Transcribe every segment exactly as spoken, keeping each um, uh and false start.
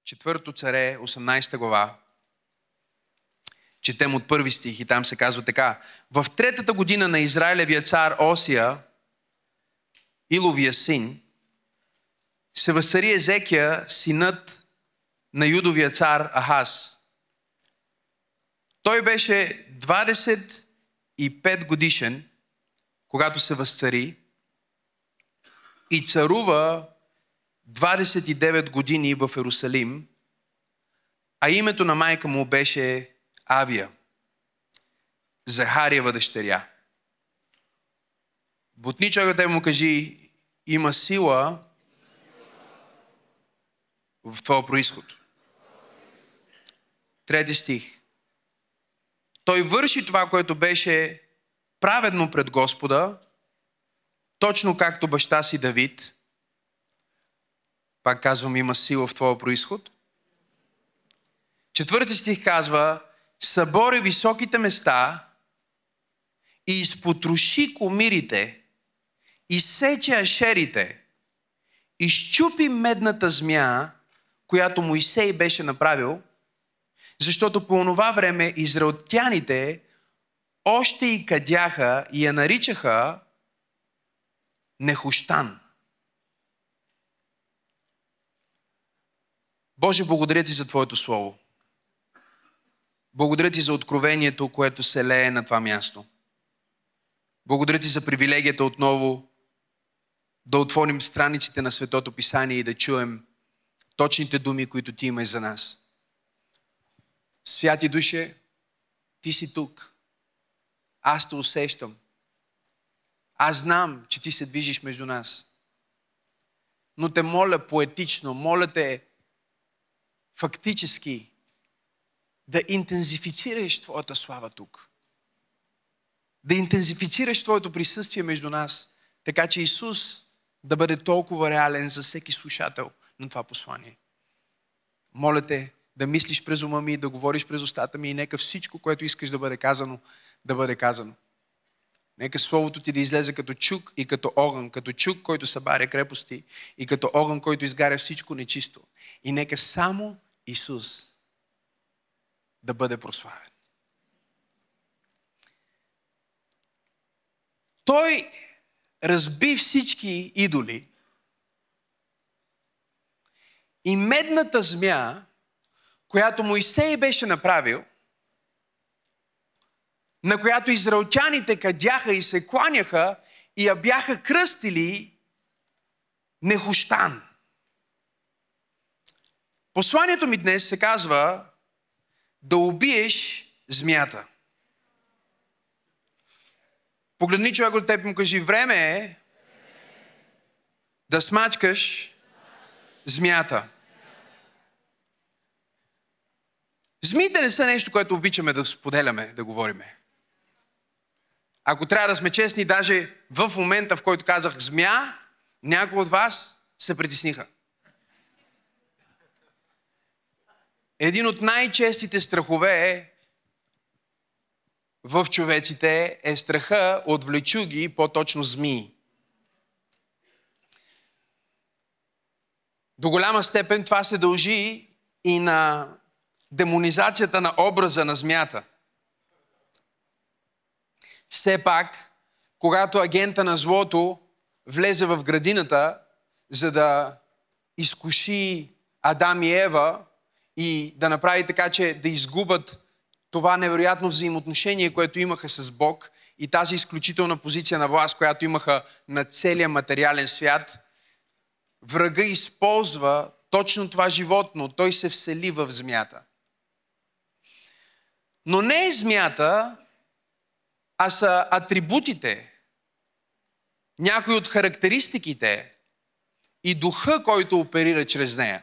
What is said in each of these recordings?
Четвърто царе, осемнадесета глава. Четем от първи стих и там се казва така. В третата година на Израилевия цар Осия, Иловия син, се възцари Езекия, синът на Юдовия цар Ахаз. Той беше двадесет и пет годишен, когато се възцари, и царува двадесет и девет години в Иерусалим, а името на майка му беше Авия, Захариева дъщеря. Бутни човекът тебе му кажи, има сила в твоя произход. Трети стих. Той върши това, което беше праведно пред Господа, точно както баща си Давид. Пак казвам, има сила в твоя произход. Четвърти стих казва, събори високите места и изпотроши комирите, изсече ашерите, изчупи медната змия, която Моисей беше направил, защото по онова време израелтяните още и кадяха и я наричаха Нехущан. Боже, благодаря ти за Твоето Слово. Благодаря ти за откровението, което се лее на това място. Благодаря ти за привилегията отново да отворим страниците на Светото Писание и да чуем точните думи, които ти имаш за нас. Святи Душе, ти си тук. Аз те усещам. Аз знам, че ти се движиш между нас. Но те моля поетично, моля те фактически да интензифицираш твоята слава тук. Да интензифицираш твоето присъствие между нас, така че Исус да бъде толкова реален за всеки слушател на това послание. Моля те да мислиш през ума ми, да говориш през устата ми и нека всичко, което искаш да бъде казано, да бъде казано. Нека Словото ти да излезе като чук и като огън, като чук, който събаря крепости и като огън, който изгаря всичко нечисто. И нека само Исус да бъде прославен. Той разби всички идоли и медната змия, която Моисей беше направил, на която израелтяните кадяха и се кланяха и я бяха кръстили Нехущан. Посланието ми днес се казва да убиеш змията. Погледни човек от теб и му кажи, време е да смачкаш змията. Змиите не са нещо, което обичаме да споделяме, да говориме. Ако трябва да сме честни, даже в момента, в който казах змия, някои от вас се притесниха. Един от най-честите страхове е в човеците е страха от влечуги, по-точно змии. До голяма степен това се дължи и на демонизацията на образа на змията. Все пак, когато агента на злото влезе в градината, за да изкуши Адам и Ева и да направи така, че да изгубят това невероятно взаимоотношение, което имаха с Бог и тази изключителна позиция на власт, която имаха на целия материален свят, врага използва точно това животно. Той се всели в змията. Но не е змията, а са атрибутите, някои от характеристиките и духа, който оперира чрез нея.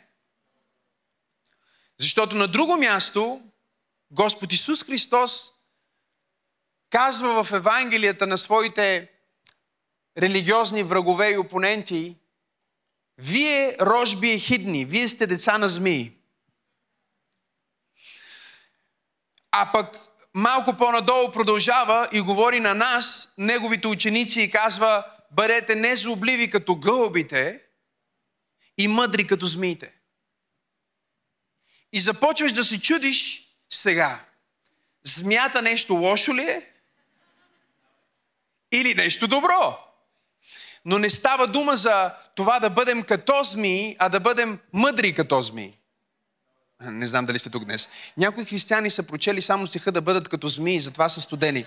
Защото на друго място Господ Исус Христос казва в Евангелията на своите религиозни врагове и опоненти: вие рожби ехидни, вие сте деца на змии. А пък малко по-надолу продължава и говори на нас, неговите ученици, и казва: бъдете незлобливи като гълъбите и мъдри като змиите. И започваш да се чудиш сега. Змията нещо лошо ли е? Или нещо добро? Но не става дума за това да бъдем като змии, а да бъдем мъдри като змии. Не знам дали сте тук днес. Някои християни са прочели само стиха да бъдат като змии, затова са студени.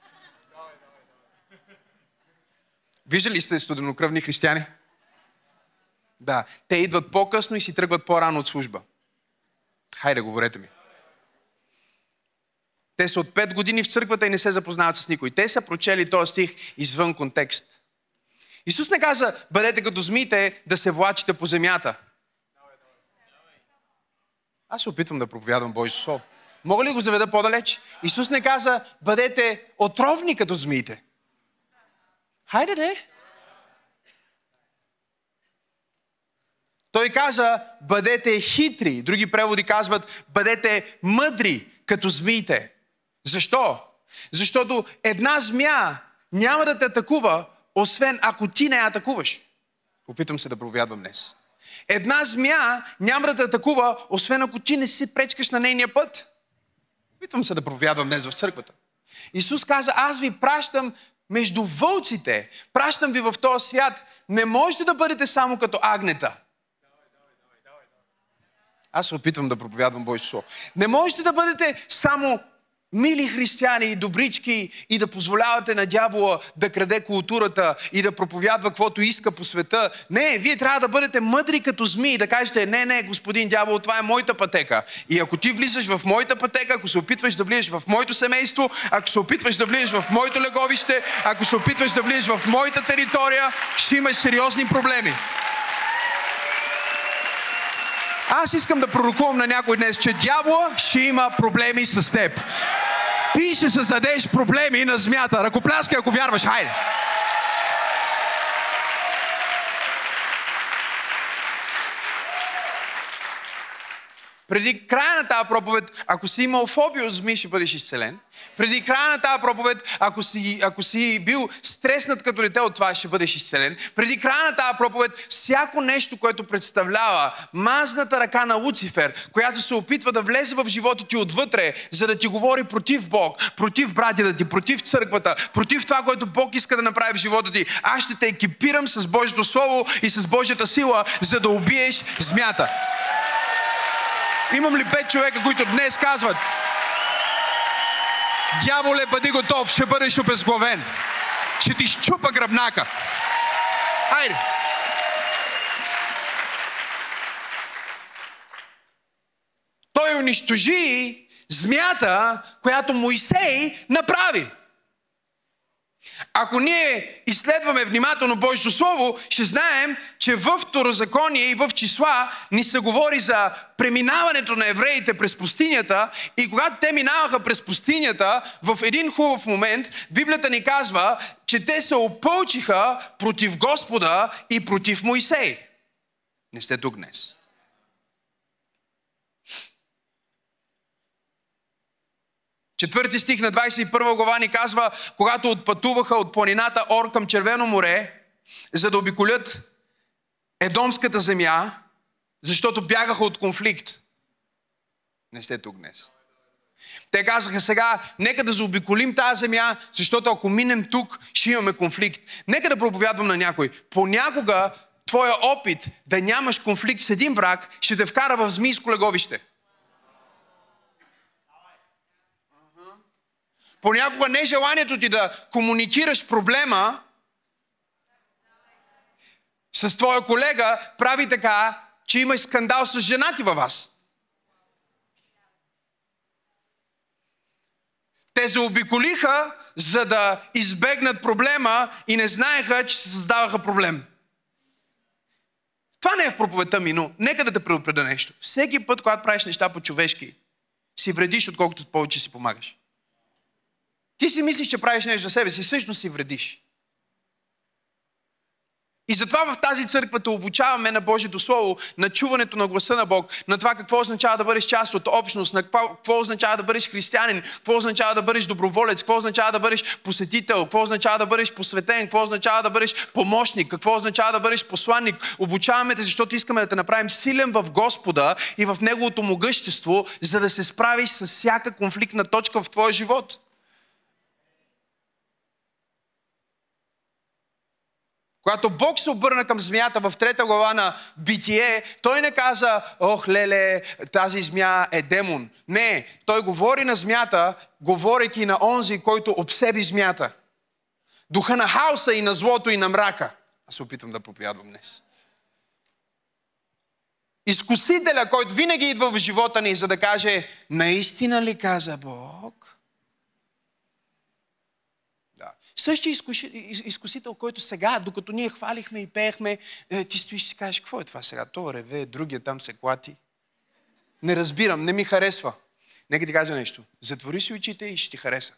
Виждали сте студенокръвни християни? Да. Те идват по-късно и си тръгват по-рано от служба. Хайде, говорете ми. Те са от пет години в църквата и не се запознават с никой. Те са прочели този стих извън контекст. Исус не каза, бъдете като змиите да се влачите по земята. Аз се опитвам да проповядвам Божието Слово. Мога ли го заведа по-далеч? Исус не каза, бъдете отровни като змиите. Хайде, де! Той каза, бъдете хитри. Други преводи казват, бъдете мъдри като змиите. Защо? Защото една змия няма да те атакува, освен ако ти не я атакуваш. Опитвам се да проповядвам днес. Една змия няма да те атакува, освен ако ти не си пречкаш на нейния път. Опитвам се да проповядвам днес в църквата. Исус каза, аз ви пращам между вълците. Пращам ви в този свят. Не можете да бъдете само като агнета. Аз се опитвам да проповядвам Божието Слово. Не можете да бъдете само мили християни и добрички и да позволявате на дявола да краде културата и да проповядва каквото иска по света. Не, вие трябва да бъдете мъдри като змии и да кажете, не, не, господин дявол, това е моята пътека. И ако ти влизаш в моята пътека, ако се опитваш да влизаш в моето семейство, ако се опитваш да влизаш в моето леговище, ако се опитваш да влизаш в моята територия, ще имаш сериозни проблеми. Аз искам да пророкувам на някой днес, че дявола ще има проблеми с теб. Ти ще създадеш проблеми на змията. Ръкопляскай, ако вярваш. Хайде! Преди края на тази проповед, ако си имал фобия от змии, ще бъдеш изцелен. Преди края на тази проповед, ако си, ако си бил стреснат като дете от това, ще бъдеш изцелен. Преди края на тази проповед, всяко нещо, което представлява мазната ръка на Луцифер, която се опитва да влезе в живота ти отвътре, за да ти говори против Бог, против братята ти, против църквата, против това, което Бог иска да направи в живота ти, аз ще те екипирам с Божието Слово и с Божията сила, за да убиеш змията. Имам ли пет човека, които днес казват: дяволе, бъди готов, ще бъдеш обезглавен. Ще ти щупа гръбнака. Айде! Той унищожи змията, която Моисей направи. Ако ние изследваме внимателно Божието Слово, ще знаем, че в Второзаконие и в Числа ни се говори за преминаването на евреите през пустинята, и когато те минаваха през пустинята, в един хубав момент Библията ни казва, че те се опълчиха против Господа и против Моисей. Не сте тук днес. Четвърти стих на двадесет и първа глава ни казва, когато отпътуваха от планината Ор към Червено море, за да обиколят Едомската земя, защото бягаха от конфликт. Не сте тук днес. Те казаха сега, нека да заобиколим тази земя, защото ако минем тук, ще имаме конфликт. Нека да проповядвам на някой. Понякога твоя опит да нямаш конфликт с един враг ще те вкара в змийско леговище. Понякога не желанието ти да комуникираш проблема с твоя колега прави така, че имаш скандал с жена ти във вас. Те заобиколиха, за да избегнат проблема и не знаеха, че се създаваха проблем. Това не е в проповедта ми, но нека да те предупредя нещо. Всеки път, когато правиш неща по-човешки, си вредиш, отколкото повече си помагаш. Ти си мислиш, че правиш нещо за себе си, всъщност си вредиш. И затова в тази църква те обучаваме на Божието Слово, на чуването на гласа на Бог, на това какво означава да бъдеш част от общност, на какво, какво означава да бъдеш християнин, какво означава да бъдеш доброволец, какво означава да бъдеш посетител, какво означава да бъдеш посветен, какво означава да бъдеш помощник, какво означава да бъдеш посланник. Обучаваме те, защото искаме да те направим силен в Господа и в Неговото могъщество, за да се справиш с всяка конфликтна точка в твоя живот. Когато Бог се обърна към змията в трета глава на Битие, той не каза, ох, леле, тази змия е демон. Не, той говори на змията, говорейки на онзи, който обсеби змията. Духа на хаоса и на злото и на мрака. Аз се опитвам да проповядвам днес. Изкусителя, който винаги идва в живота ни, за да каже, наистина ли каза Бог? Същия изкусител, който сега, докато ние хвалихме и пеехме, е, ти стоиш и си кажеш, какво е това сега? То реве, другия там се клати. Не разбирам, не ми харесва. Нека ти кажа нещо. Затвори си очите и ще ти хареса.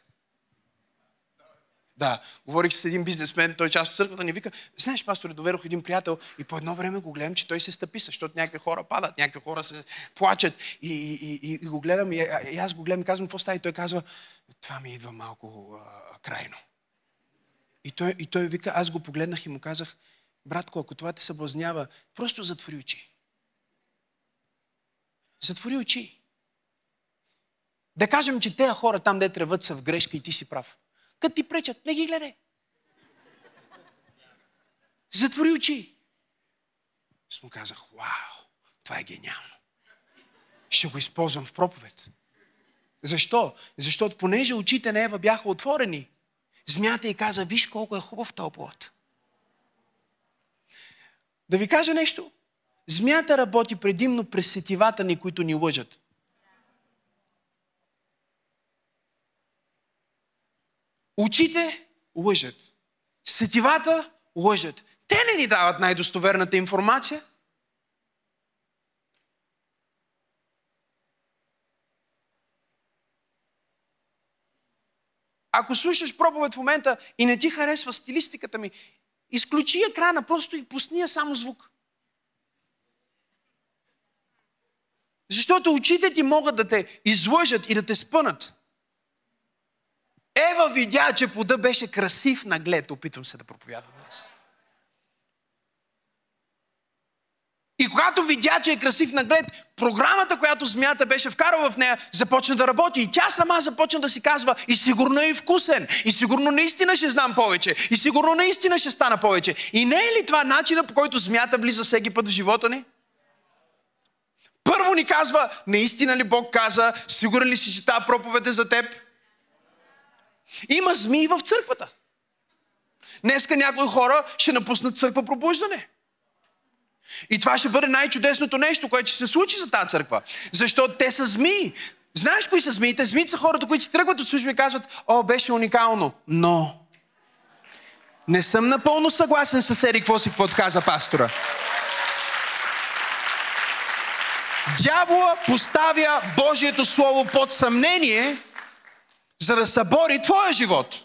Да, говорих с един бизнесмен, той част от църквата ни вика, знаеш, пасторе, доведох един приятел и по едно време го гледам, че той се стъписа, защото някакви хора падат, някакви хора се плачат и, и, и, и го гледам и, и аз го гледам и казвам, какво става? И той казва, това ми идва малко а, крайно. И той, и той вика, аз го погледнах и му казах, братко, ако това те съблазнява, просто затвори очи. Затвори очи. Да кажем, че тези хора там, де тръват, са в грешка и ти си прав. Като ти пречат, не ги гледай. Затвори очи. Аз му казах, вау, това е гениално. Ще го използвам в проповед. Защо? Защото понеже очите на Ева бяха отворени, змията й каза, виж колко е хубав този плод. Да ви кажа нещо. Змията работи предимно през сетивата ни, които ни лъжат. Очите лъжат. Сетивата лъжат. Те не ни дават най-достоверната информация. Ако слушаш проповед в момента и не ти харесва стилистиката ми, изключи екрана, просто и пусни я само звук. Защото очите ти могат да те излъжат и да те спънат. Ева видя, че плодът беше красив наглед. Опитвам се да проповядвам днес. И когато видя, че е красив наглед, програмата, която змията беше вкарала в нея, започна да работи. И тя сама започна да си казва, и сигурно е и вкусен, и сигурно наистина ще знам повече, и сигурно наистина ще стана повече. И не е ли това начинът, по който змията влиза всеки път в живота ни? Първо ни казва, наистина ли Бог каза, сигурен ли си, че тази проповед е за теб? Има змии в църквата. Днеска някои хора ще напуснат църква пробуждане. И това ще бъде най-чудесното нещо, което ще се случи за тази църква. Защото те са змии. Знаеш кои са змиите? Змиите са хората, които си тръгват от служба и казват, о, беше уникално. Но не съм напълно съгласен с Ери, какво си, какво каза пастора. Дявола поставя Божието Слово под съмнение, за да събори твоя живот.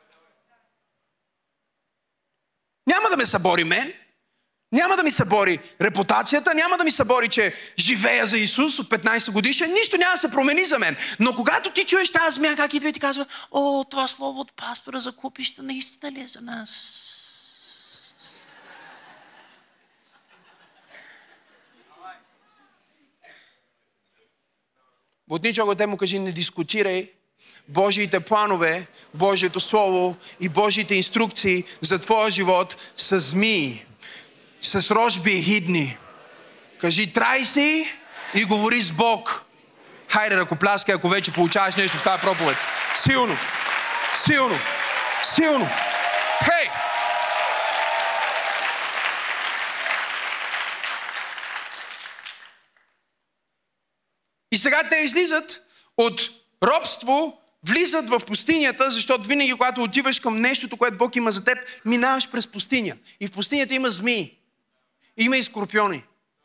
Няма да ме събори мен. Няма да ми събори репутацията, няма да ми събори, че живея за Исус от петнайсет годишен, нищо няма да се промени за мен. Но когато ти чуеш тази змия, как идва и ти казва, о, това слово от пастора за купища наистина ли е за нас? Бутничо, ако те му кажи, не дискутирай Божиите планове, Божието Слово и Божиите инструкции за твоя живот с змии. С рожби и хидни. Кажи, трай си и говори с Бог. Хайде, ръкопляскай, ако вече получаваш нещо в тази проповед. Силно. Силно. Силно. Хей! И сега те излизат от робство, влизат в пустинята, защото винаги, когато отиваш към нещото, което Бог има за теб, минаваш през пустиня. И в пустинята има змии. Има и скорпиони.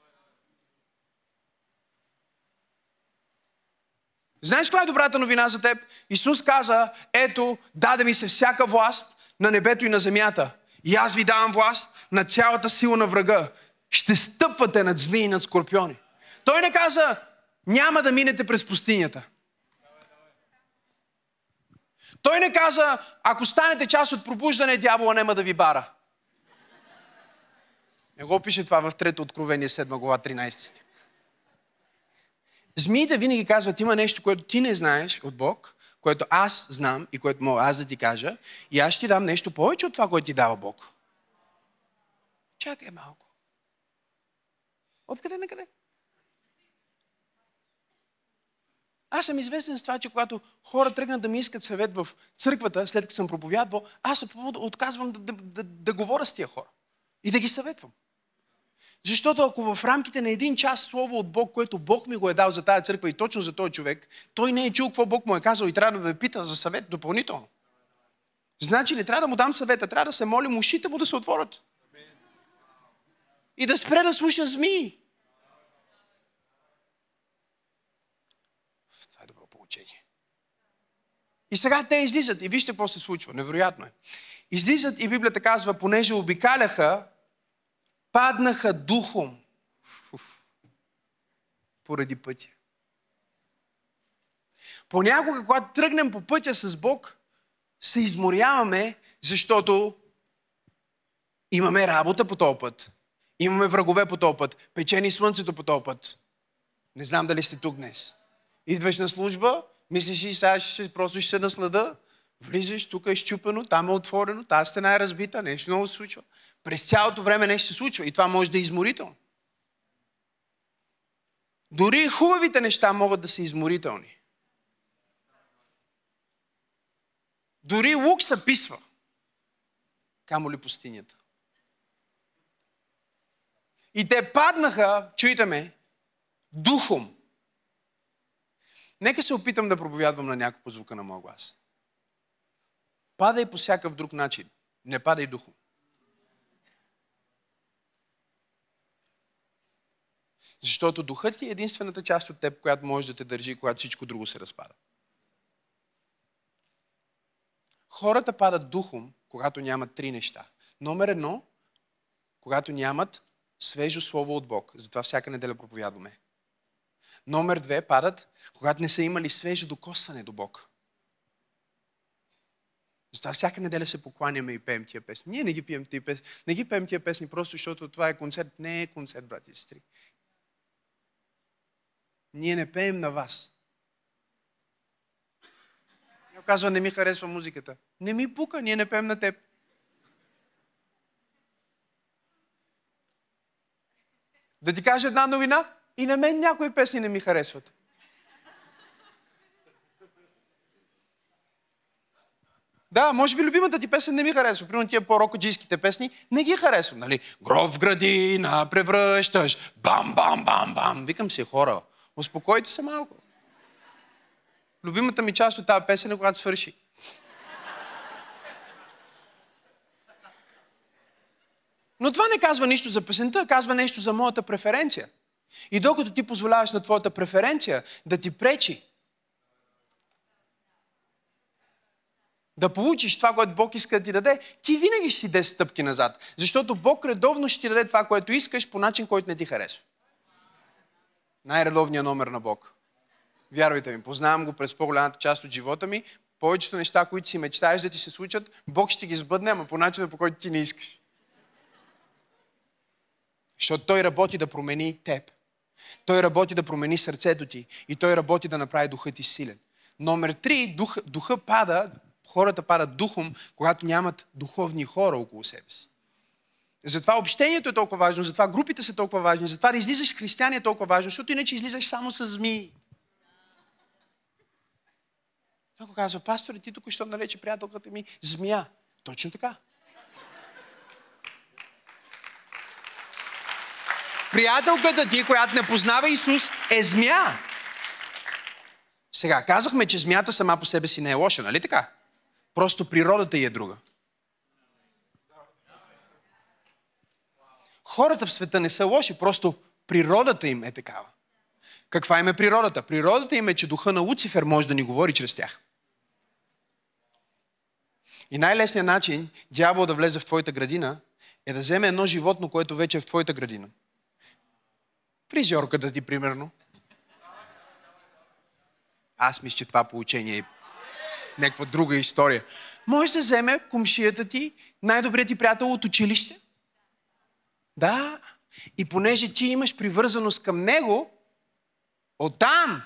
Знаеш каква е добрата новина за теб? Исус каза, ето, даде ми се всяка власт на небето и на земята. И аз ви давам власт на цялата сила на врага. Ще стъпвате над змии и над скорпиони. Той не каза, няма да минете през пустинята. Той не каза, ако станете част от пробуждане, дявола няма да ви бара. Не го пише това в трето Откровение, седма глава, тринайсети стих. Змиите винаги казват, има нещо, което ти не знаеш от Бог, което аз знам и което мога аз да ти кажа, и аз ще ти дам нещо повече от това, което ти дава Бог. Чакай малко. Откъде на къде? Аз съм известен с това, че когато хора тръгнат да ми искат съвет в църквата, след като съм проповядвал, аз се отказвам да, да, да, да говоря с тия хора и да ги съветвам. Защото ако в рамките на един час слово от Бог, което Бог ми го е дал за тази църква и точно за този човек, той не е чул какво Бог му е казал и трябва да ме пита за съвет допълнително. Значи не трябва да му дам съвета, трябва да се молим ушите му да се отворят. И да спре да слуша змии. Това е добро поучение. И сега те излизат и вижте какво се случва. Невероятно е. Излизат и Библията казва, понеже обикаляха, паднаха духом. Уф, поради пътя. Понякога, когато тръгнем по пътя с Бог, се изморяваме, защото имаме работа по този път. Имаме врагове по този път. Печени слънцето по този път. Не знам дали сте тук днес. Идваш на служба, мислиш и сега ще, просто ще се наслада. Влизаш, тук е щупено, там е отворено, тази стена е разбита, нещо много се случва. През цялото време нещо се случва и това може да е изморително. Дори хубавите неща могат да са изморителни. Дори лук се писва. Камо ли пустинята. И те паднаха, чуйте ме, духом. Нека се опитам да проповядвам на някой по звука на моя глас. Падай по всякакъв друг начин. Не падай духом. Защото духът ти е единствената част от теб, която може да те държи, когато всичко друго се разпада. Хората падат духом, когато нямат три неща. Номер едно, когато нямат свежо слово от Бог. Затова всяка неделя проповядваме. Номер две, падат, когато не са имали свежо докосване до Бог. Затова всяка неделя се покланяме и пеем тия песни. Ние не ги пеем тия песни. Не ги пеем тия песни просто защото това е концерт. Не е концерт, брати и сестри. Ние не пеем на вас. Някой казва, не ми харесва музиката. Не ми пука, ние не пеем на теб. Да ти кажа една новина, и на мен някои песни не ми харесват. Да, може би любимата ти песен не ми харесва. Примерно тия по-рокоджийските песни не ги харесвам, нали? Гроб в градина превръщаш, бам-бам-бам-бам. Викам си, хора, успокойте се малко. Любимата ми част от тази песен е когато свърши. Но това не казва нищо за песента, казва нещо за моята преференция. И докато ти позволяваш на твоята преференция да ти пречи, да получиш това, което Бог иска да ти даде, ти винаги ще си десет стъпки назад. Защото Бог редовно ще ти даде това, което искаш, по начин, който не ти харесва. Най-редовният номер на Бог. Вярвайте ми, познавам го през по-голямата част от живота ми. Повечето неща, които си мечтаеш да ти се случат, Бог ще ги сбъдне, ама по начина, по който ти не искаш. Защото Той работи да промени теб. Той работи да промени сърцето ти. И Той работи да направи духа ти силен. Номер три, дух, духа пада, хората падат духом, когато нямат духовни хора около себе си. Затова общението е толкова важно, затова групите са толкова важни, затова да излизаш християни е толкова важно, защото иначе излизаш само с змии. Някой казва, пасторе, ти тук що нарече приятелката ми змия. Точно така. Приятелката ти, която не познава Исус, е змия. Сега, казахме, че змията сама по себе си не е лоша, нали така? Просто природата й е друга. Хората в света не са лоши, просто природата им е такава. Каква им е природата? Природата им е, че духа на Луцифер може да ни говори чрез тях. И най-лесният начин дявол да влезе в твоята градина е да вземе едно животно, което вече е в твоята градина. Фризьорката ти, примерно. Аз мисля, че това поучение е някаква друга история. Може да вземе комшията ти, най-добрият ти приятел от училище. Да. И понеже ти имаш привързаност към него, оттам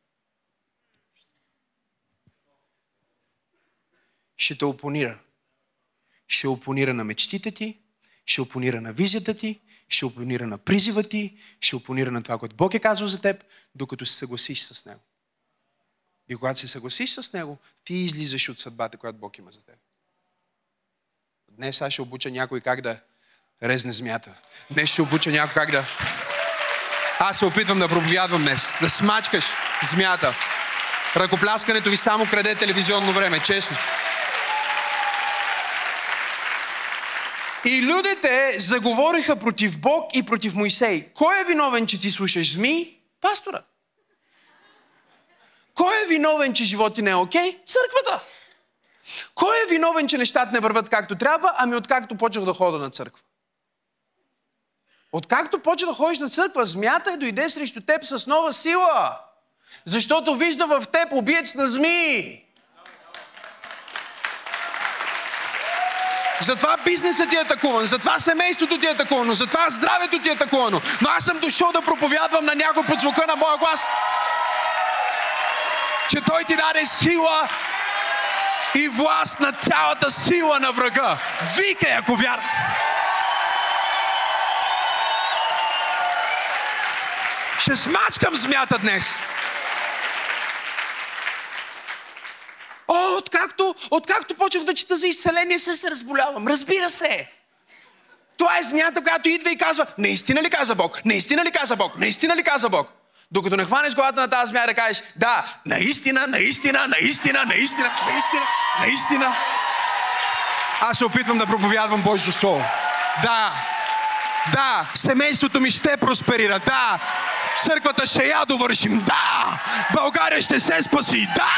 ще те опонира. Ще опонира на мечтите ти, ще опонира на визията ти, ще опонира на призива ти, ще опонира на това, което Бог е казал за теб, докато се съгласиш с него. И когато се съгласиш с него, ти излизаш от съдбата, която Бог има за теб. Днес аз ще обуча някой как да резне змията. Днес ще обуча някой как да... Аз се опитвам да проповядвам днес. Да смачкаш змията. Ръкопляскането ви само краде телевизионно време, честно. И людите заговориха против Бог и против Моисей. Кой е виновен, че ти слушаш змии? Пастора. Кой е виновен, че живот ти не е окей? Църквата. Кой е виновен, че нещата не върват както трябва? Ами откакто почнах да ходя на църква. Откакто почна да ходиш на църква, змията дойде срещу теб с нова сила. Защото вижда в теб убиец на змии. Затова бизнесът ти е атакуван, затова семейството ти е атакувано, затова здравето ти е атакувано. Но аз съм дошъл да проповядвам на някой под звука на моя глас, че той ти даде сила и власт на цялата сила на врага. Викай, ако вярваш. Ще смачкам змията днес. О, откакто, откакто почнах да чета за изцеление, се се разболявам. Разбира се. Това е змията, която идва и казва, наистина ли каза Бог? Наистина ли каза Бог? Наистина ли каза Бог? Докато не хванеш главата на тази змия да кажеш, да, наистина, наистина, наистина, наистина, наистина, наистина. Аз се опитвам да проповядвам Божието Слово. Да, да, семейството ми ще просперира. Да, църквата ще я довършим. Да, България ще се спаси. Да!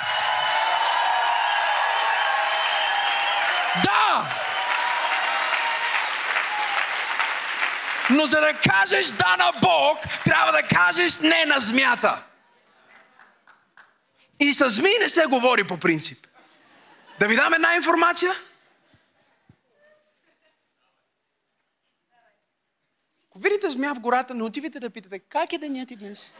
Да! Но за да кажеш да на Бог, трябва да кажеш не на змията. И с змии не се говори по принцип. Да ви дам една информация? Ако видите змия в гората, не отивайте да питате, как е денят ти днес?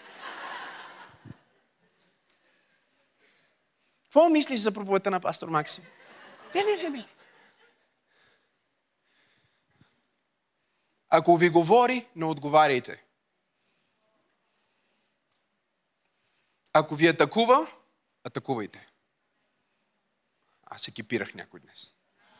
Какво мислиш за проповедта на пастор Максим? Не, не, не, не. Ако ви говори, не отговаряйте. Ако ви атакува, атакувайте. Аз екипирах някой днес.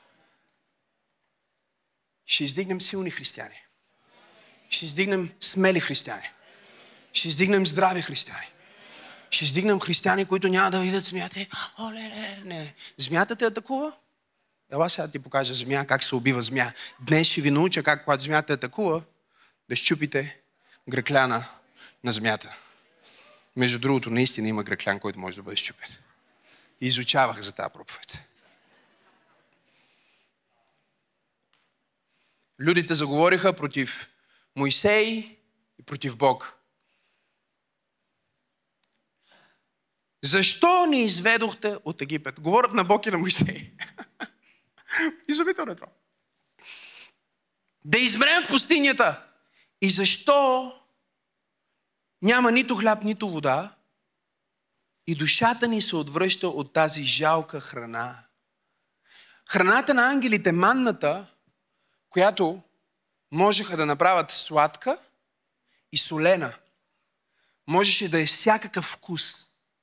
Ще издигнем силни християни. Ще издигнем смели християни. Ще издигнем здрави християни. Ще издигнем християни, които няма да видят змията. О, не, не, не. Змията те атакува? Ела сега ти покажа змия, как се убива змия. Днес ще ви науча как, когато змията атакува, да счупите гръкляна на змията. Между другото, наистина има гръклян, който може да бъде счупен. И изучавах за тази проповед. Людите заговориха против Моисей и против Бог. Защо ни изведохте от Египет? Говорят на Бог и на Моисей. Изумително е това. Да измрем в пустинята. И защо няма нито хляб, нито вода и душата ни се отвръща от тази жалка храна. Храната на ангелите, манната, която можеха да направят сладка и солена, можеше да е всякакъв вкус.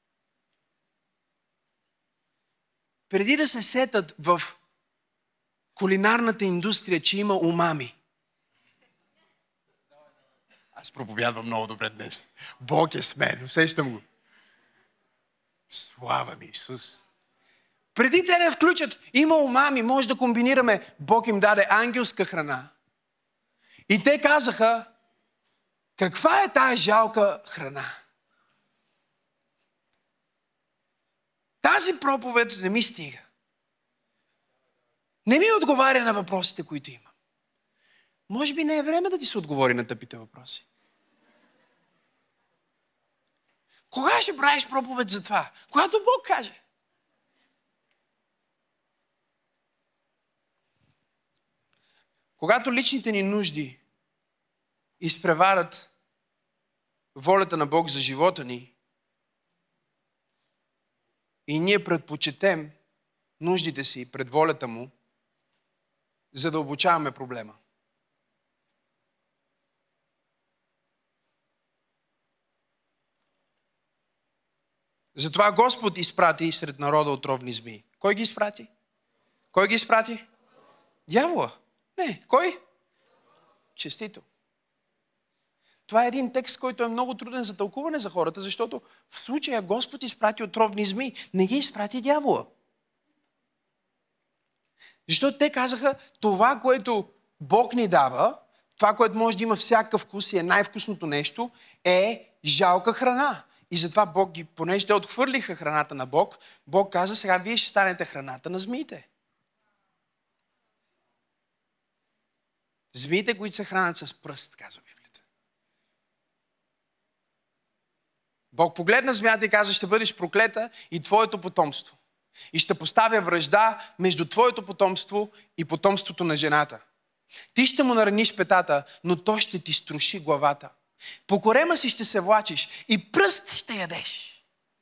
Преди да се сетат в кулинарната индустрия, че има умами. Аз проповядвам много добре днес. Бог е с мен, усещам го. Слава ми Исус. Преди те да включат, има умами, може да комбинираме. Бог им даде ангелска храна. И те казаха, каква е тая жалка храна? Тази проповед не ми стига. Не ми отговаря на въпросите, които имам. Може би не е време да ти се отговори на тъпите въпроси. Кога ще правиш проповед за това? Когато Бог каже. Когато личните ни нужди изпреварат волята на Бог за живота ни и ние предпочетем нуждите си пред волята Му, за да обучаваме проблема. Затова Господ изпрати сред народа отровни змии. Кой ги изпрати? Кой ги изпрати? Дявола. Не. Кой? Честито. Това е един текст, който е много труден за тълкуване за хората, защото в случая Господ изпрати отровни змии. Не ги изпрати дявола. Защото те казаха, това, което Бог ни дава, това, което може да има всякакъв вкус и е най-вкусното нещо, е жалка храна. И затова Бог ги, понеже те отхвърлиха храната на Бог, Бог каза, сега вие ще станете храната на змиите. Змиите, които се хранят с пръст, казва Библията. Бог погледна змията и каза, ще бъдеш проклета и твоето потомство. И ще поставя вражда между твоето потомство и потомството на жената. Ти ще му нараниш петата, но той ще ти струши главата. По корема си ще се влачиш и пръст ще ядеш.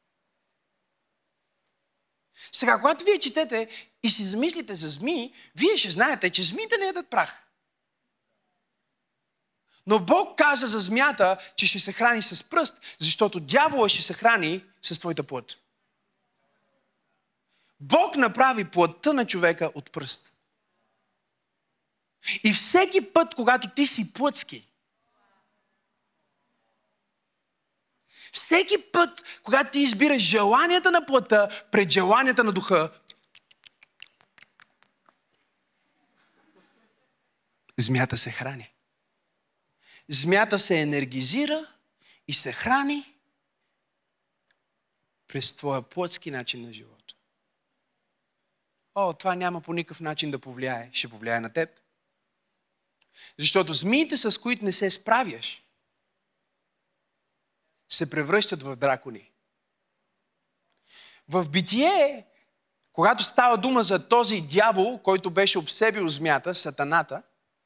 Сега, когато вие четете и си замислите за змии, вие ще знаете, че змиите не ядат прах. Но Бог каза за змията, че ще се храни с пръст, защото дявола ще се храни с твоята плът. Бог направи плътта на човека от пръст. И всеки път, когато ти си плътски, всеки път, когато ти избираш желанията на плътта пред желанията на духа, змията се храни. Змията се енергизира и се храни през твоя плътски начин на живота. О, това няма по никакъв начин да повлияе. Ще повлияе на теб. Защото змиите, с които не се справяш, се превръщат в дракони. В Битие, когато става дума за този дявол, който беше обсебил змията, сатаната,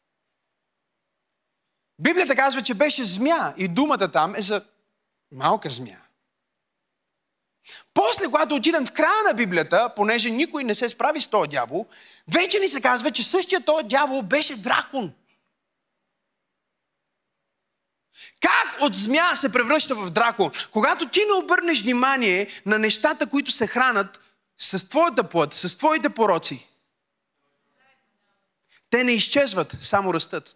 Библията казва, че беше змия и думата там е за малка змия. После, когато отидем в края на Библията, понеже никой не се справи с този дявол, вече ни се казва, че същия този дявол беше дракон. Как от змия се превръща в дракон? Когато ти не обърнеш внимание на нещата, които се хранат с твоята плът, с твоите пороци, те не изчезват, само растат.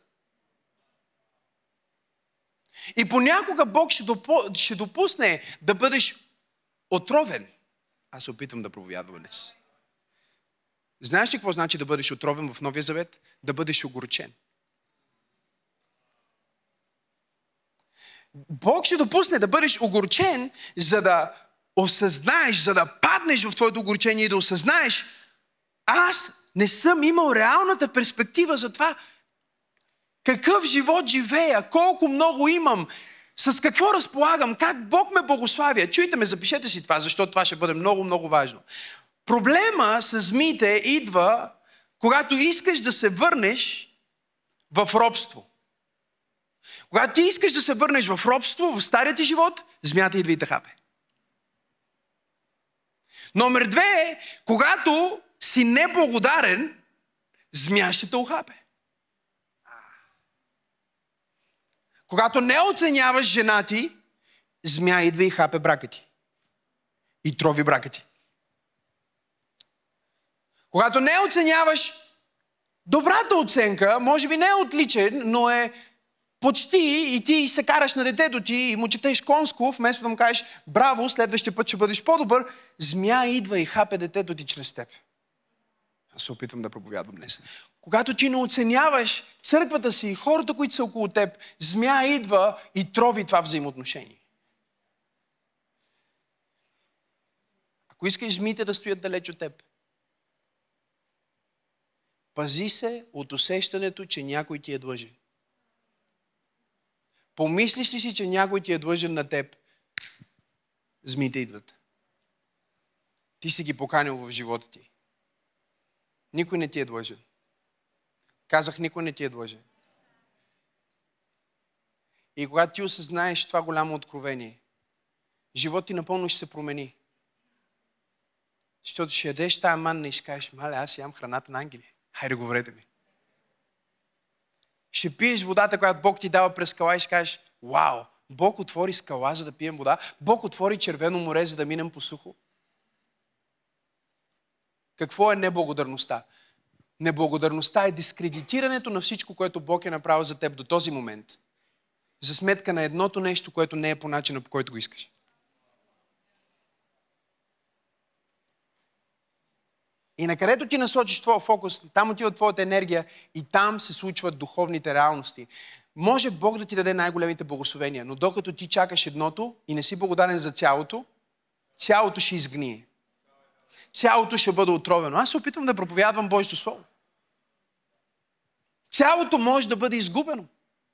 И понякога Бог ще, допу... ще допусне да бъдеш отровен. Аз се опитвам да проповядвам днес. Знаеш ли какво значи да бъдеш отровен в Новия Завет? Да бъдеш огорчен. Бог ще допусне да бъдеш огорчен, за да осъзнаеш, за да паднеш в твоето огорчение и да осъзнаеш, аз не съм имал реалната перспектива за това какъв живот живея, колко много имам, с какво разполагам, как Бог ме благославя. Чуйте ме, запишете си това, защото това ще бъде много, много важно. Проблема с змиите идва, когато искаш да се върнеш в робство. Когато ти искаш да се върнеш в робство, в стария ти живот, змията идва и те хапе. Номер две е, когато си неблагодарен, змия ще те ухапе. Когато не оценяваш жена ти, змия идва и хапе брака ти. И трови брака ти. Когато не оценяваш добрата оценка, може би не е отличен, но е почти и ти се караш на детето ти и му четеш конско, вместо да му кажеш браво, следващия път ще бъдеш по-добър, змия идва и хапе детето ти чрез теб. Аз се опитвам да проповядвам днес. Когато ти не оценяваш църквата си и хората, които са около теб, змия идва и трови това взаимоотношение. Ако искаш змиите да стоят далеч от теб, Пази се от усещането, че някой ти е длъжен. Помислиш ли си, че някой ти е длъжен на теб, змиите идват. Ти си ги поканил в живота ти. Никой не ти е длъжен. Казах, никой не ти е длъжен. И когато ти осъзнаеш това голямо откровение, живот ти напълно ще се промени. Защото ще ядеш тая манна и ще кажеш, мале, аз ям храната на ангели. Хайде, говорете ми. Ще пиеш водата, която Бог ти дава през скала и ще кажеш, вау, Бог отвори скала, за да пием вода. Бог отвори червено море, за да минем по сухо. Какво е неблагодарността? Неблагодарността е дискредитирането на всичко, което Бог е направил за теб до този момент. За сметка на едното нещо, което не е по начина, по който го искаш. И на където ти насочиш твоя фокус, там отива твоята енергия и там се случват духовните реалности. Може Бог да ти даде най-големите благословения, но докато ти чакаш едното и не си благодарен за цялото, цялото ще изгние. Цялото ще бъде отровено. Аз се опитвам да проповядвам Божието Слово. Цялото може да бъде изгубено.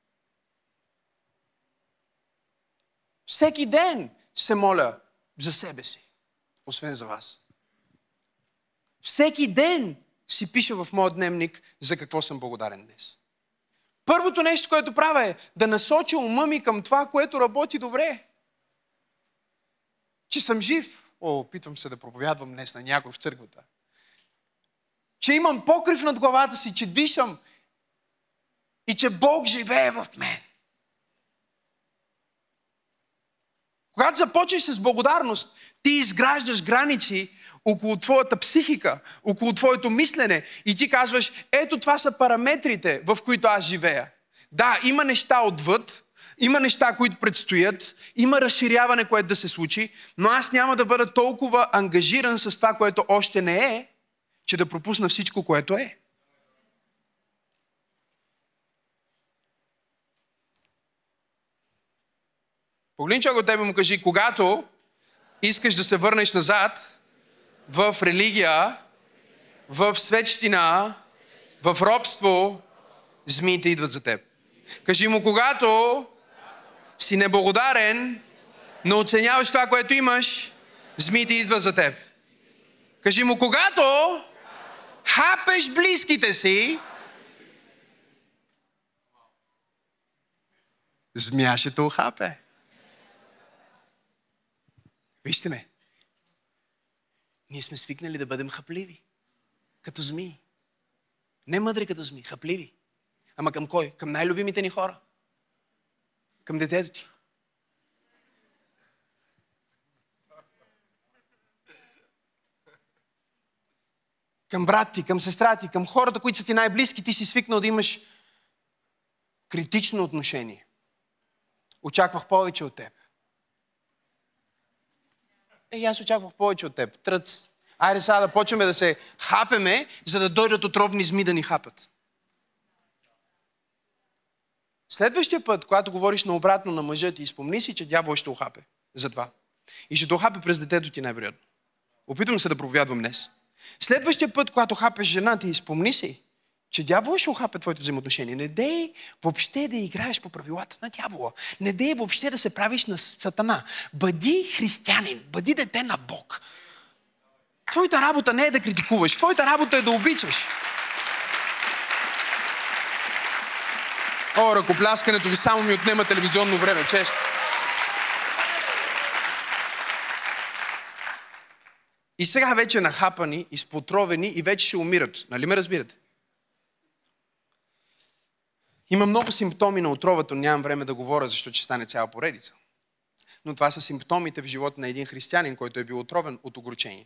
Всеки ден се моля за себе си, освен за вас. Всеки ден си пиша в моят дневник за какво съм благодарен днес. Първото нещо, което правя е да насоча ума ми към това, което работи добре. Че съм жив. О, опитвам се да проповядвам днес на някой в църквата. Че имам покрив над главата си, че дишам и че Бог живее в мен. Когато започнеш с благодарност, ти изграждаш граници около твоята психика, около твоето мислене и ти казваш, ето това са параметрите, в които аз живея. Да, има неща отвъд, има неща, които предстоят, има разширяване, което да се случи, но аз няма да бъда толкова ангажиран с това, което още не е, че да пропусна всичко, което е. Погледни човек от тебе му кажи, когато искаш да се върнеш назад в религия, в светщина, в робство, змиите идват за теб. Кажи му, когато си неблагодарен, но оценяваш това, което имаш, змиите идват за теб. Кажи му, когато хапеш близките си, змия ще те ухапе. Вижте ме. Ние сме свикнали да бъдем хапливи. Като змии. Не мъдри като змии, хапливи. Ама към кой? Към най-любимите ни хора. Към детето ти. Към брат ти, към сестра ти, към хората, които са ти най-близки, ти си свикнал да имаш критично отношение. Очаквах повече от теб. Ей, аз очаквах повече от теб. Тръц. Айде сега да почваме да се хапеме, за да дойдат отровни зми да ни хапат. Следващия път, когато говориш наобратно на мъжа ти, спомни си, че дявол ще ухапе за това. И ще ухапе през детето ти най-вероятно. Опитвам се да проповядвам днес. Следващия път, когато хапеш жена ти, спомни си, че дявол ще ухапе твоите взаимоотношения. Не дей въобще да играеш по правилата на дявола. Не дей въобще да се правиш на сатана. Бъди християнин, бъди дете на Бог. Твоята работа не е да критикуваш, твоята работа е да обичаш. О, ръкопляскането ви само ми отнема телевизионно време, често. И сега вече нахапани, изпотровени и вече ще умират. Нали ме разбирате? Има много симптоми на отровата, но нямам време да говоря, защото ще стане цяла поредица. Но това са симптомите в живота на един християнин, който е бил отровен от огорчение.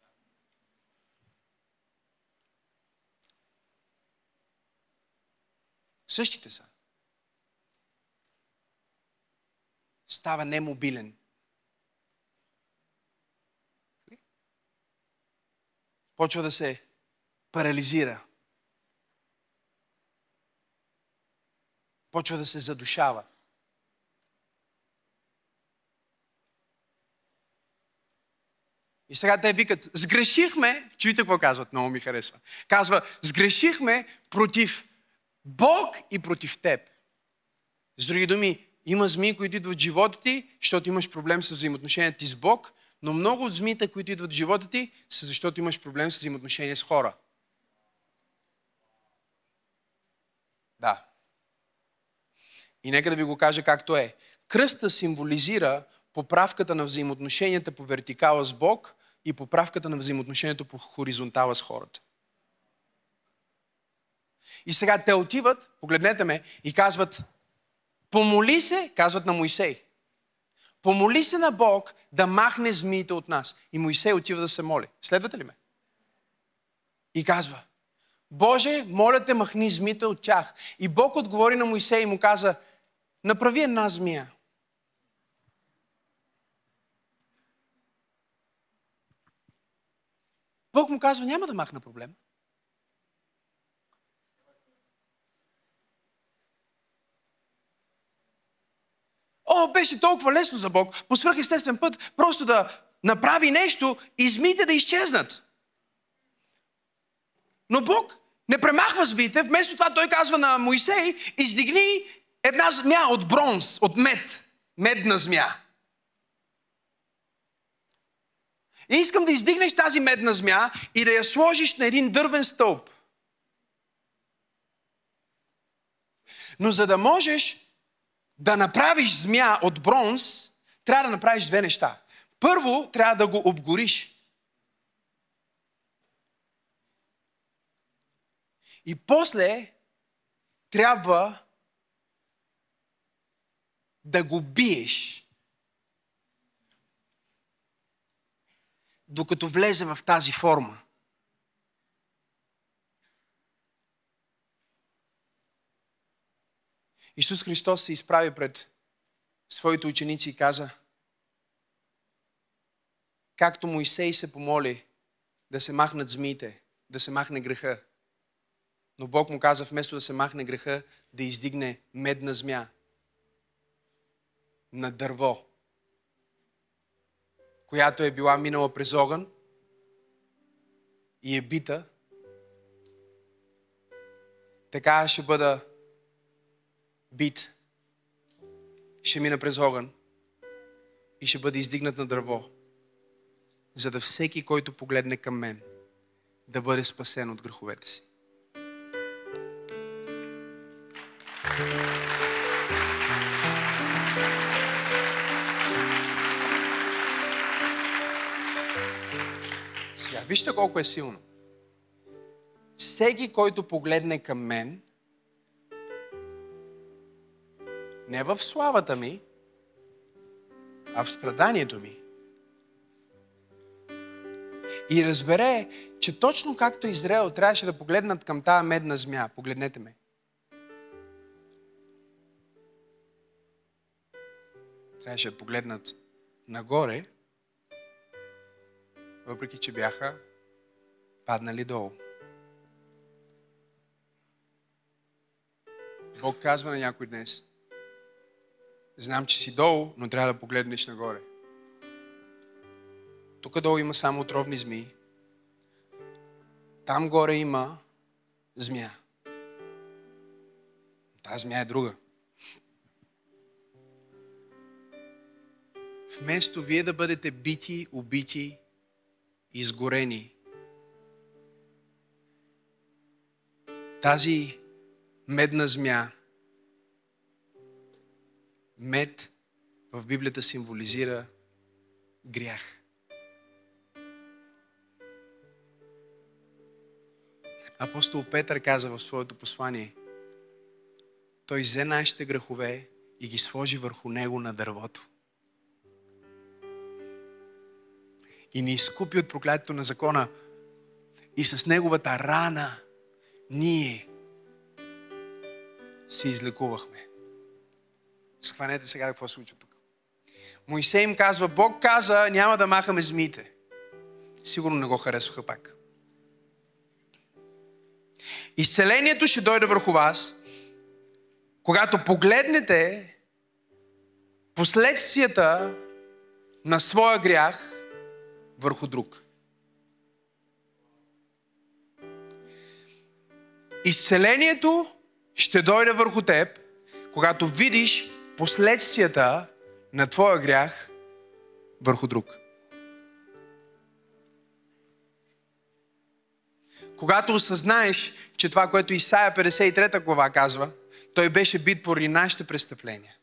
Същите са. Става немобилен. Почва да се парализира. Почва да се задушава. И сега те викат, сгрешихме, чуйте какво казват, много ми харесва. Казва, сгрешихме против Бог и против теб. С други думи, има змии, които идват в живота ти, защото имаш проблем с взаимоотношенията ти с Бог, но много от змиите, които идват в живота ти, са защото имаш проблем с взаимоотношения с хора. Да. И нека да ви го кажа както е. Кръста символизира поправката на взаимоотношенията по вертикала с Бог и поправката на взаимоотношението по хоризонтала с хората. И сега те отиват, погледнете ме, и казват, помоли се, казват на Моисей, помоли се на Бог да махне змиите от нас. И Моисей отива да се моли. Следвате ли ме? И казва, Боже, моля те, махни змиите от тях. И Бог отговори на Моисей и му каза, направи една змия. Бог му казва, няма да махна проблем. О, беше толкова лесно за Бог, по свръхестествен път, просто да направи нещо и змиите да изчезнат. Но Бог не премахва змиите, вместо това той казва на Моисей, издигни една змия от бронз, от мед, медна змия. И искам да издигнеш тази медна змия и да я сложиш на един дървен стълб. Но за да можеш да направиш змия от бронз, трябва да направиш две неща. Първо, трябва да го обгориш. И после трябва да го биеш, докато влезе в тази форма. Исус Христос се изправи пред своите ученици и каза, както Моисей се помоли да се махнат змиите, да се махне греха, но Бог му каза, вместо да се махне греха, да издигне медна змия на дърво, която е била минала през огън и е бита. Така ще бъда бит, ще мина през огън и ще бъде издигнат на дърво, за да всеки, който погледне към мен, да бъде спасен от греховете си. Сега, вижте колко е силно. Всеки, който погледне към мен, не в славата ми, а в страданието ми. И разбере, че точно както Израел трябваше да погледнат към тая медна змия. Погледнете ме. Трябваше да погледнат нагоре, въпреки че бяха паднали долу. Бог казва на някой днес, знам, че си долу, но трябва да погледнеш нагоре. Тук долу има само отровни змии. Там горе има змия. Тази змия е друга. Вместо вие да бъдете бити, убити, изгорени, тази медна змия, мед в Библията символизира грях. Апостол Петър каза в своето послание, той взе нашите грехове и ги сложи върху него на дървото. И ни изкупи от проклятието на закона и с неговата рана ние се излекувахме. Схванете сега какво се случва тук. Моисей им казва, Бог каза, няма да махаме змиите. Сигурно не го харесваха пак. Изцелението ще дойде върху вас, когато погледнете последствията на своя грях върху друг. Изцелението ще дойде върху теб, когато видиш последствията на твоя грях върху друг. Когато осъзнаеш, че това, което Исаия петдесет и трета глава казва, той беше бит поради нашите престъпления.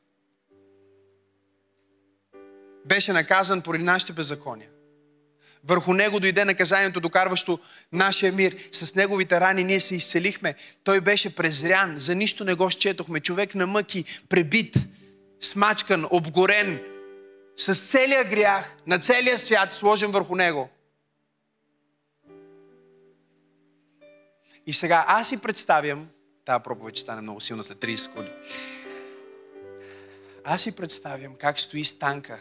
Беше наказан поради нашите беззакония. Върху него дойде наказанието, докарващо нашия мир. С неговите рани ние се изцелихме. Той беше презрян, за нищо не го счетохме. Човек на мъки, пребит, смачкан, обгорен, с целия грях на целия свят, сложен върху него. И сега аз си представям, тази проповед ще стане много силна след трийсет секунди. Аз си представям как стои Станка.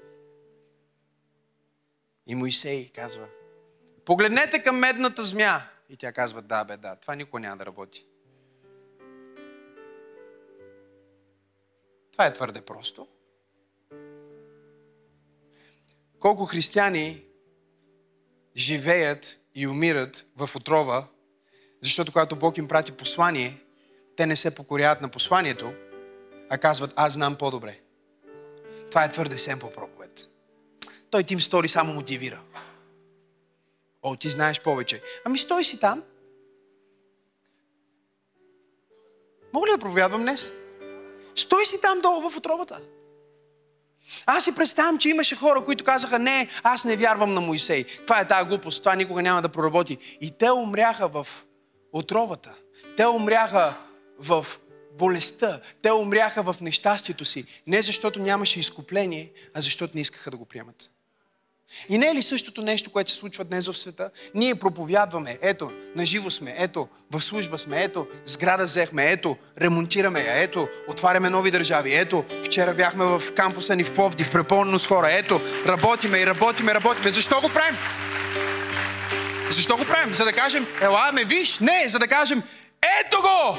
И Моисей казва: погледнете към медната змия. И тя казва: да, бе, да, това никога няма да работи. Това е твърде просто. Колко християни живеят и умират в отрова, защото когато Бог им прати послание, те не се покоряват на посланието, а казват: аз знам по-добре. Това е твърде семпл проповед. Той Тим Стори само мотивира. О, ти знаеш повече. Ами стой си там. Мога ли да проповядвам днес? Стой си там долу в отровата. Аз си представям, че имаше хора, които казаха: не, аз не вярвам на Моисей. Това е тая глупост, това никога няма да проработи. И те умряха в отровата. Те умряха в болестта. Те умряха в нещастието си. Не защото нямаше изкупление, а защото не искаха да го приемат. И не е ли същото нещо, което се случва днес в света? Ние проповядваме, ето, наживо сме, ето, в служба сме, ето, сграда взехме, ето, ремонтираме я, ето, отваряме нови държави, ето, вчера бяхме в кампуса ни в Пловдив, препълнено с хора, ето, работиме и работиме, работиме. Защо го правим? Защо го правим? За да кажем: ела ме виж? Не, за да кажем: ето го!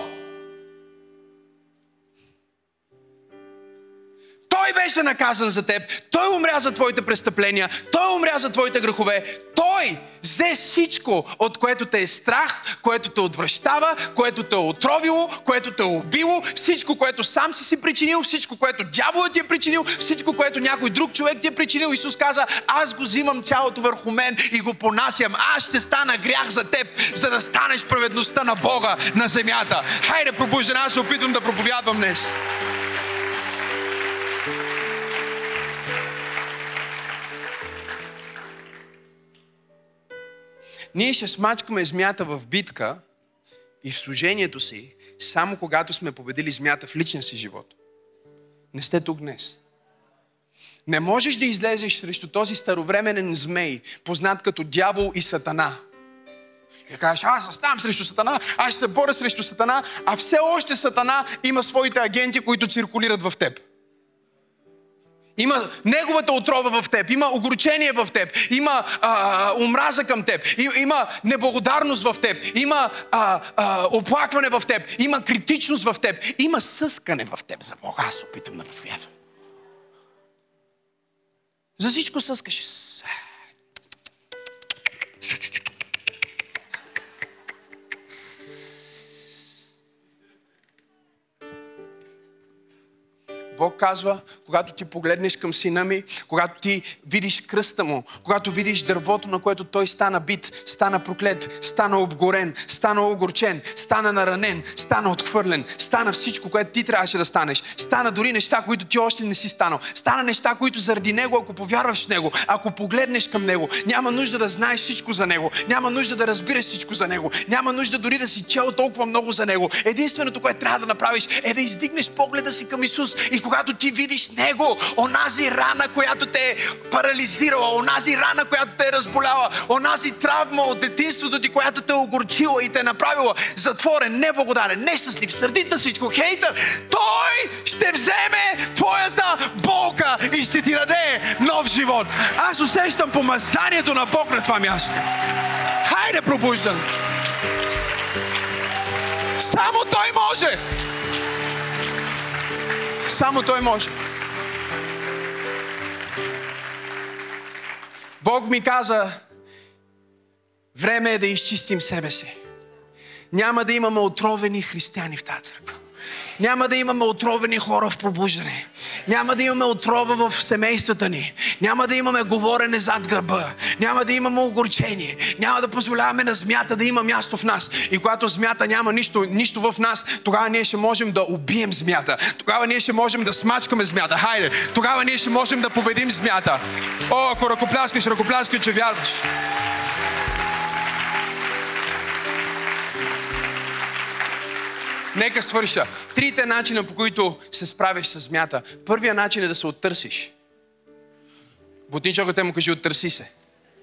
Той беше наказан за теб. Той умря за твоите престъпления. Той умря за твоите грехове. Той взе всичко, от което те е страх, което те отвращава, което те е отровило, което те е убило, всичко, което сам си си причинил, всичко, което дяволът ти е причинил, всичко, което някой друг човек ти е причинил. Исус каза: аз го взимам цялото върху мен и го понасям. Аз ще стана грях за теб, за да станеш праведността на Бога на земята. Хайде, пробуждане, аз се опитвам да проповядвам днес. Ние ще смачкаме змията в битка и в служението си, само когато сме победили змията в личния си живот. Не сте тук днес. Не можеш да излезеш срещу този старовременен змей, познат като дявол и сатана. И да кажеш: аз заставам срещу сатана, аз ще се боря срещу сатана, а все още сатана има своите агенти, които циркулират в теб. Има неговата отрова в теб, има огорчение в теб, има а, омраза към теб, има неблагодарност в теб, има а, а, оплакване в теб, има критичност в теб, има съскане в теб. За Бога, аз опитам да проповядвам. За всичко съскаш. Бог казва, когато ти погледнеш към сина ми, когато ти видиш кръста му, когато видиш дървото, на което той стана бит, стана проклет, стана обгорен, стана огорчен, стана наранен, стана отхвърлен, стана всичко, което ти трябваше да станеш, стана дори неща, които ти още не си станал, стана неща, които заради него, ако повярваш в него, ако погледнеш към него, няма нужда да знаеш всичко за него, няма нужда да разбираш всичко за него, няма нужда дори да си чел толкова много за него. Единственото, което трябва да направиш, е да издигнеш погледа си към Исус и когато ти видиш него, онази рана, която те е парализирала, онази рана, която те е разболяла, онази травма от детинството ти, която те е огорчила и те е направила затворен, неблагодарен, нещастлив, сърдит на всичко, хейтър, той ще вземе твоята болка и ще ти даде нов живот. Аз усещам помазанието на Бог на това място. Хайде, пробуждан! Само той може! Само той може. Бог ми каза, време е да изчистим себе си. Няма да имаме отровени християни в тази църква. Няма да имаме отровени хора в пробуждане. Няма да имаме отрова в семействата ни. Няма да имаме говорене зад гърба. Няма да имаме огорчение. Няма да позволяваме на змията да има място в нас. И когато змията няма нищо, нищо в нас, тогава ние ще можем да убием змията. Тогава ние ще можем да смачкаме змията. Хайде! Тогава ние ще можем да победим змията. О, ако ръкопляскаш, ръкопляскаш, че вярваш. Нека свърша. Трите начина, по които се справиш с змията. Първият начин е да се оттърсиш. Бутничокът те му кажи, оттърси се.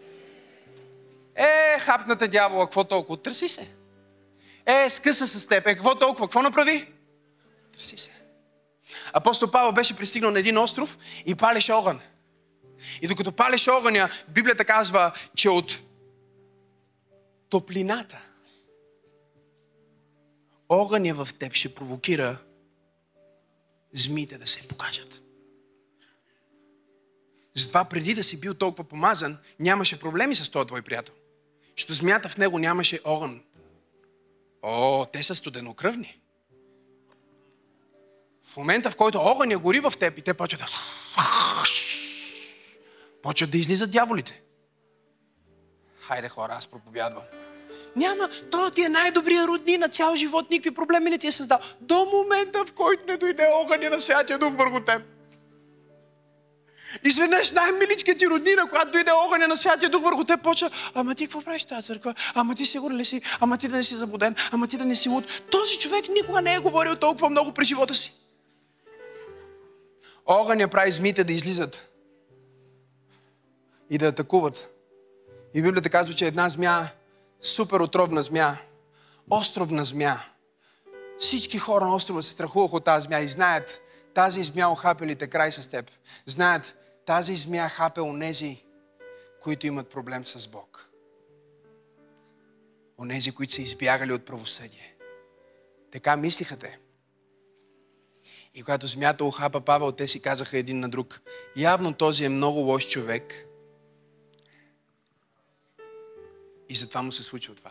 Е, хапната дявола, какво толкова? Оттърси се. Е, скъса с теб. Е, какво толкова? Какво направи? Оттърси се. Апостол Павел беше пристигнал на един остров и палеше огън. И докато палеше огъня, Библията казва, че от топлината огъня в теб ще провокира змиите да се покажат. Затова преди да си бил толкова помазан, нямаше проблеми с този твой приятел. Защото змията в него нямаше огън. О, те са студенокръвни. В момента, в който огъня гори в теб и те почват да... почват да излизат дяволите. Хайде хора, аз проповядвам. Няма, той ти е най-добрия роднина, цял живот, никакви проблеми не ти е създал. До момента, в който не дойде огъня на Святия Дух върху теб. Изведнъж най-миличкият ти роднина, когато дойде огъня на Святия Дух върху теб, почва, ама ти какво правиш в тази църква? Ама ти сигурен ли си? Ама ти да не си заблуден? Ама ти да не си луд? Този човек никога не е говорил толкова много през живота си. Огъня прави змиите да излизат и да атакуват. И Библията казва, че една змия, супер отровна змия, островна змия. Всички хора на острова се страхуваха от тази змия и знаят, тази змия охапе ли те край с теб. Знаят, тази змия хапе онези, които имат проблем с Бог. Онези, които са избягали от правосъдие. Така мислиха те. И когато змията охапа Павел, те си казаха един на друг, явно този е много лош човек и затова му се случва това.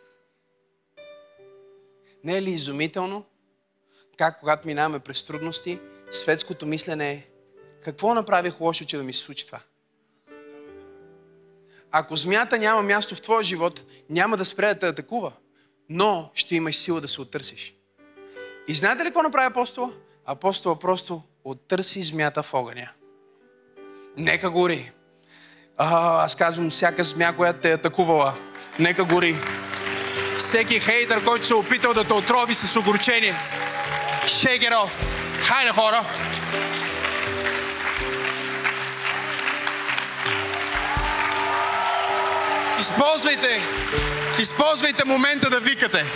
Не е ли изумително как, когато минаваме през трудности, светското мислене е какво направих лошо, че да ми се случи това? Ако змията няма място в твоя живот, няма да спре да те атакува, но ще имаш сила да се оттърсиш. И знаете ли какво направи апостола? Апостола просто оттърси змията в огъня. Нека гори. А, аз казвам, всяка змия, която те е атакувала, нека гори. Всеки хейтър, който се е опитал да те отрови с огорчение. Shake it off. Хайде, хора! Използвайте, използвайте момента да викате.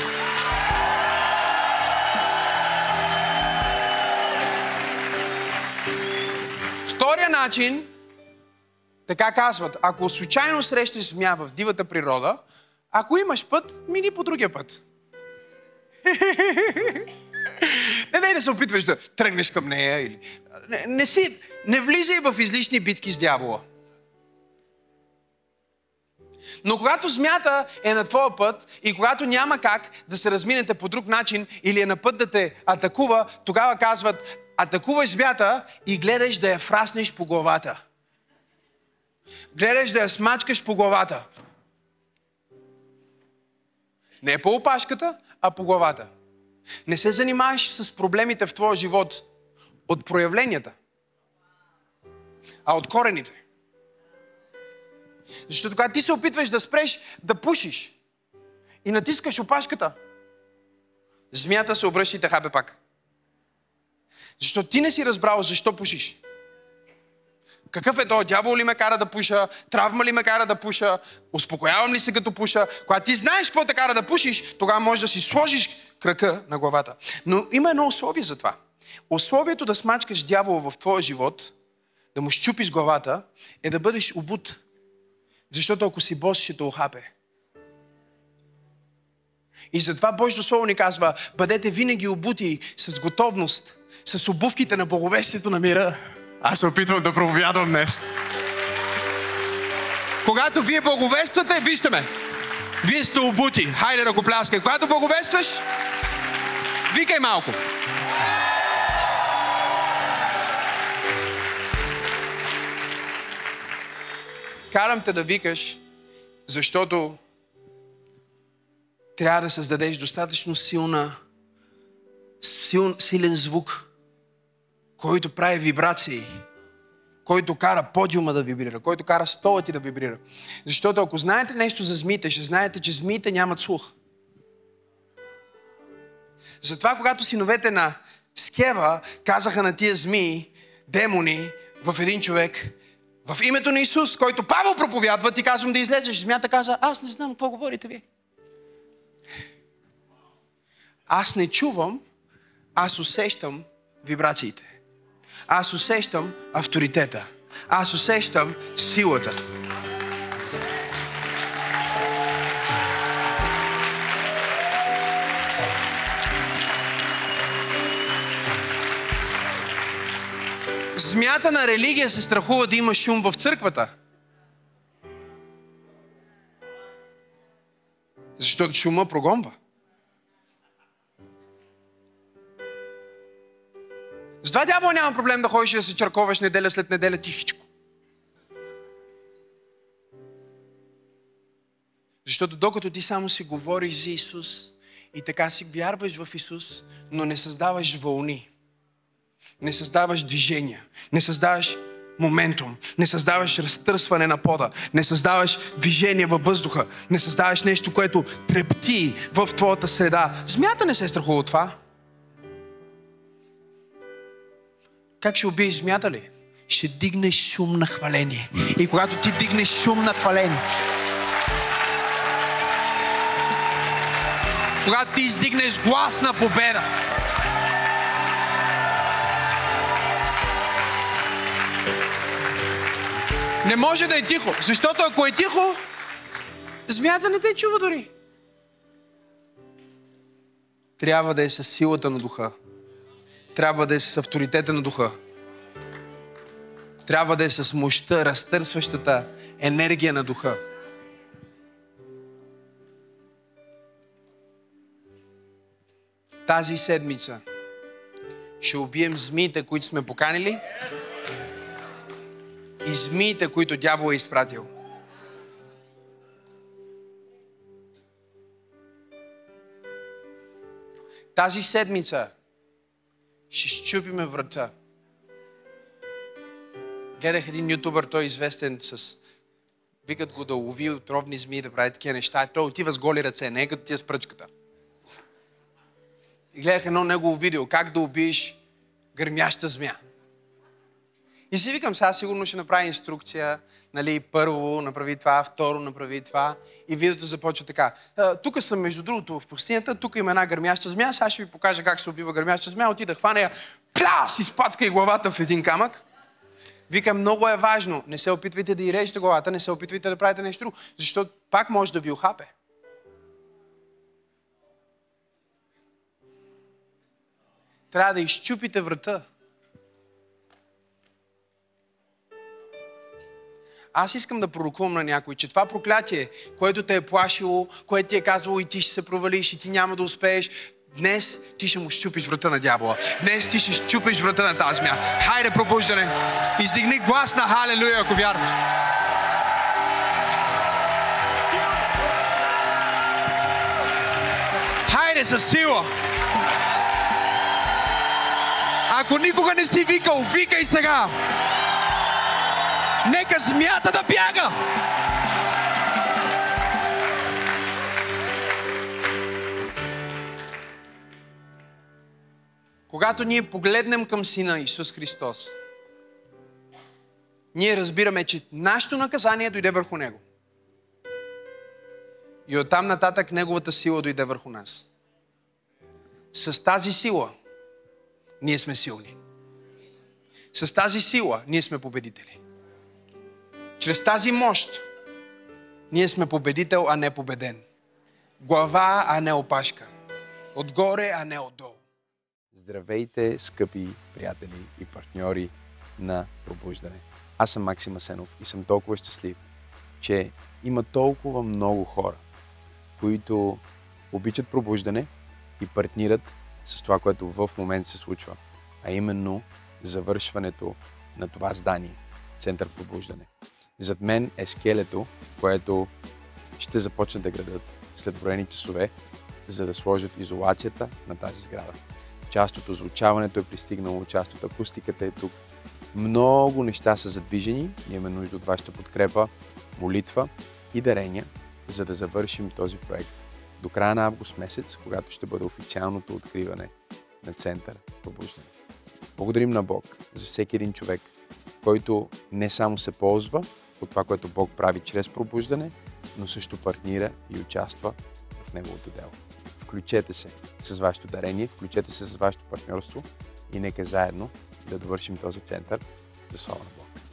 Втория начин, така казват, ако случайно срещнеш змия в дивата природа, ако имаш път, мини по другия път. Не, не, не се опитваш да тръгнеш към нея. Или... Не, не, си, не влизай в излишни битки с дявола. Но когато змията е на твоя път и когато няма как да се разминете по друг начин или е на път да те атакува, тогава казват, атакувай змията и гледаш да я фраснеш по главата. Гледаш да я смачкаш по главата. Не по опашката, а по главата. Не се занимаваш с проблемите в твоя живот от проявленията, а от корените. Защото когато ти се опитваш да спреш да пушиш и натискаш опашката, змията се обръща и те хапе пак. Защото ти не си разбрал защо пушиш. Какъв е то? Дявол ли ме кара да пуша? Травма ли ме кара да пуша? Успокоявам ли се като пуша? Когато ти знаеш какво те кара да пушиш, тогава можеш да си сложиш крака на главата. Но има едно условие за това. Условието да смачкаш дявола в твоя живот, да му щупиш главата, е да бъдеш обут. Защото ако си бос, ще те охапе. И затова Божието Слово ни казва, бъдете винаги обути с готовност, с обувките на благовестието на мира. Аз се опитвам да проповядвам днес. Когато вие благовествате, вижте ме, вие сте обути. Хайде да го пляскай. Когато благовестваш, викай малко. Карам те да викаш, защото трябва да създадеш достатъчно силна, сил, силен звук, който прави вибрации, който кара подиума да вибрира, който кара стола ти да вибрира. Защото ако знаете нещо за змиите, ще знаете, че змиите нямат слух. Затова, когато синовете на Скева казаха на тия змии, демони, в един човек, в името на Исус, който Павел проповядва, ти казвам да излезеш. Змията каза, аз не знам какво говорите вие. Аз не чувам, аз усещам вибрациите. Аз усещам авторитета. Аз усещам силата. Змията на религия се страхува да има шум в църквата. Защото шума прогонва. Затова дявол няма проблем да ходиш и да се черковаш неделя след неделя тихичко. Защото докато ти само си говориш за Исус и така си вярваш в Исус, но не създаваш вълни, не създаваш движения, не създаваш моментум, не създаваш разтърсване на пода, не създаваш движение във въздуха, не създаваш нещо, което трепти в твоята среда. Змията не се страхува от това. Как ще убиеш змията ли? Ще дигнеш шум на хваление. И когато ти дигнеш шум на хваление, когато ти издигнеш глас на победа, не може да е тихо, защото ако е тихо, змията не те чува дори. Трябва да е със силата на духа. Трябва да е с авторитета на духа. Трябва да е с мощта, разтърсващата енергия на духа. Тази седмица ще убием змиите, които сме поканили, и змиите, които дявол е изпратил. Тази седмица ще щупиме врата. Гледах един ютубър, той е известен с... Викат го да лови отровни змии, да прави такива неща. Той отива с голи ръце, не е като тия с пръчката. И гледах едно негово видео, как да убиеш гърмяща змия. И си викам, сега сигурно ще направи инструкция, нали, първо направи това, второ направи това. И видеото започва така. Тук съм, между другото, в пустинята, тук има една гърмяща змия, сега ще ви покажа как се убива гърмяща змия. Отида, хвана я, пляс, изпадка и главата в един камък. Викам, много е важно, не се опитвайте да й режете главата, не се опитвайте да правите нещо друго, защото пак може да ви ухапе. Трябва да изчупите врата. Аз искам да пророкувам на някой, че това проклятие, което те е плашило, което ти е казвало и ти ще се провалиш и ти няма да успееш, днес ти ще му щупиш врата на дявола. Днес ти ще щупиш врата на тази змия. Хайде, пробуждане! Издигни глас на халелуя, ако вярваш. Хайде със сила! Ако никога не си викал, викай сега! Нека змията да бяга! Когато ние погледнем към Сина Исус Христос, ние разбираме, че нашето наказание дойде върху Него. И оттам нататък Неговата сила дойде върху нас. С тази сила ние сме силни. С тази сила ние сме победители. Чрез тази мощ ние сме победител, а не победен. Глава, а не опашка. Отгоре, а не отдолу. Здравейте, скъпи приятели и партньори на Пробуждане. Аз съм Максим Асенов и съм толкова щастлив, че има толкова много хора, които обичат пробуждане и партнират с това, което в момента се случва, а именно завършването на това здание, Център Пробуждане. Зад мен е скелето, което ще започнат да градат след броени часове, за да сложат изолацията на тази сграда. Част от озвучаването е пристигнало, част от акустиката е тук. Много неща са задвижени и имаме нужда от вашата подкрепа, молитва и дарения, за да завършим този проект до края на август месец, когато ще бъде официалното откриване на Център Пробуждане. Благодарим на Бог за всеки един човек, който не само се ползва от това, което Бог прави чрез пробуждане, но също партнира и участва в Неговото дело. Включете се с вашето дарение, включете се с вашето партньорство и нека заедно да довършим този център за слава на Бог.